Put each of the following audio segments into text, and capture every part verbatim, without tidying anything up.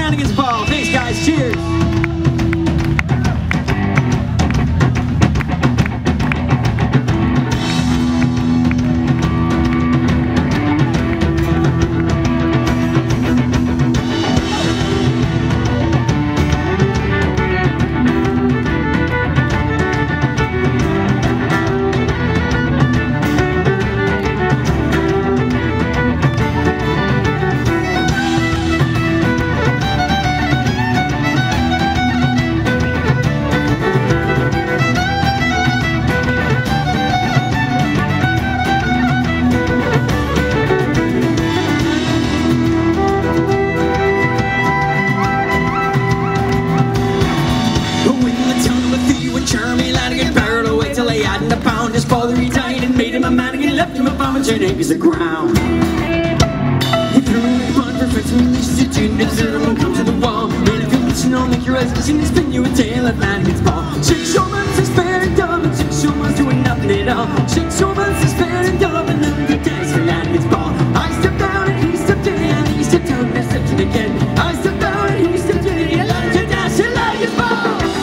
Lanigan's ball. Thanks, guys. Cheers. His father he died and made him a man and left him a bomb and turned Haggis the ground. He threw him in mud for friends and released it to desert him and come to the wall. Made him feel listen on like your eyes and he spin you a tale of Lanigan's ball. Six short months is fair and dumb and six short months doing nothing at all. Six short months is fair and dumb and then the dance for Lanigan's ball. I stepped down and he stepped in and he stepped down and I stepped in again. I stepped down and he stepped in and I learned to dance to Lanigan's ball.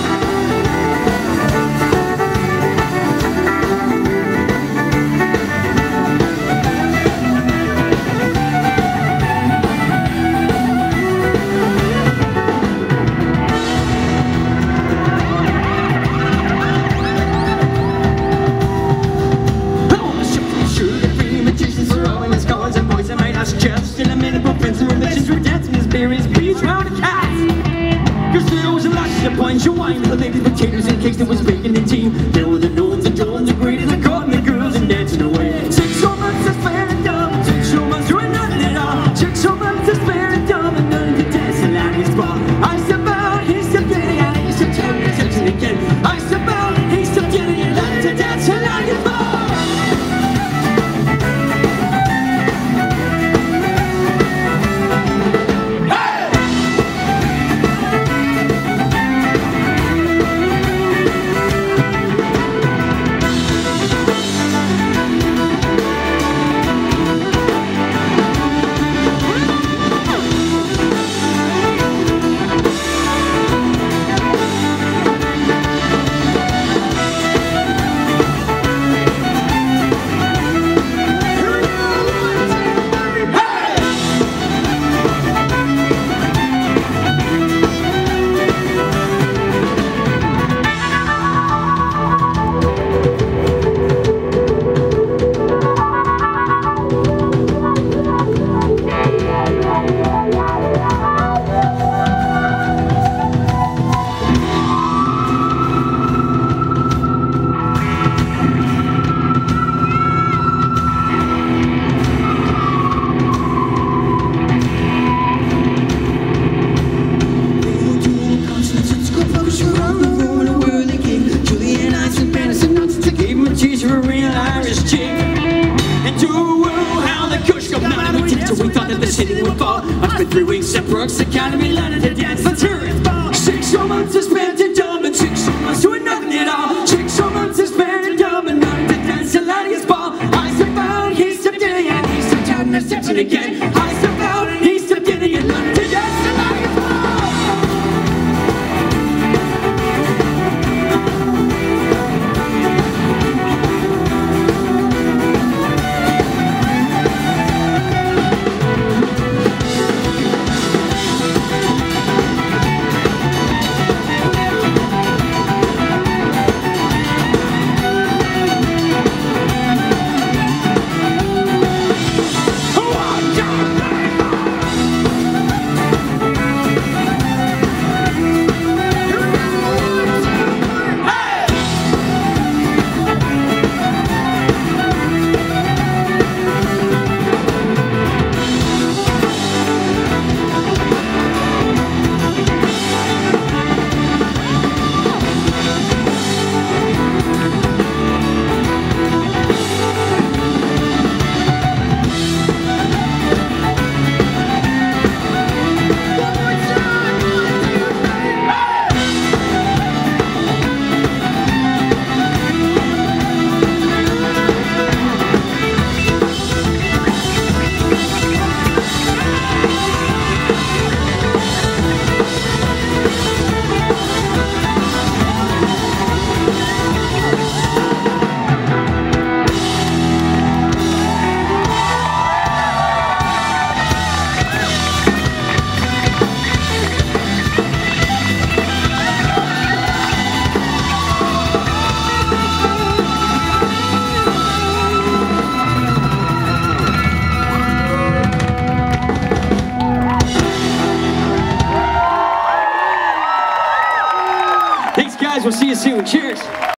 She whined with the baby potatoes and cakes that was bacon and tea. There were the gnomes and drones and great and the cotton and girls and dancing away. Six short months is fair and dumb, six short months doing nothing at all. Six short months is fair and dumb and none to dance in Lanigan's ball. I step out, he stepped in, and he stepped out, and he stepped in again. I step out, he stepped in, and learned to dance in Lanigan's ball. Three weeks at Brooks Academy, learning to dance for tourist ball. Six short months is spent in dumb and six short months doing nothing at all. Six short months is spent in dumb and learning to dance to Lanigan's ball. I stepped out, he stepped in, and he stepped out, and I stepped in again. I stepped out, and he stepped in, and learning to dance to Lanigan's ball. Come on, guys. We'll see you soon. Cheers.